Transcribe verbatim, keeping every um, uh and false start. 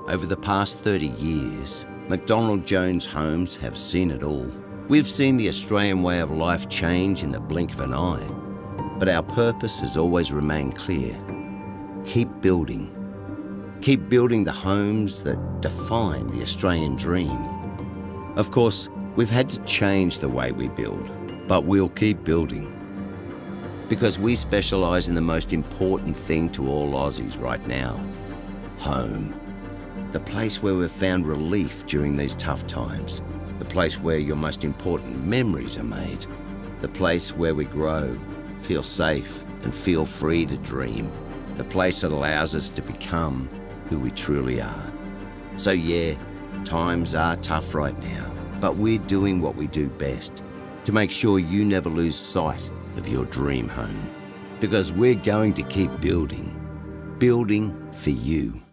Over the past thirty years, McDonald Jones homes have seen it all. We've seen the Australian way of life change in the blink of an eye. But our purpose has always remained clear. Keep building. Keep building the homes that define the Australian dream. Of course, we've had to change the way we build, but we'll keep building. Because we specialise in the most important thing to all Aussies right now, home. The place where we've found relief during these tough times. The place where your most important memories are made. The place where we grow, feel safe and feel free to dream. The place that allows us to become who we truly are. So yeah, times are tough right now, but we're doing what we do best to make sure you never lose sight of your dream home. Because we're going to keep building, building for you.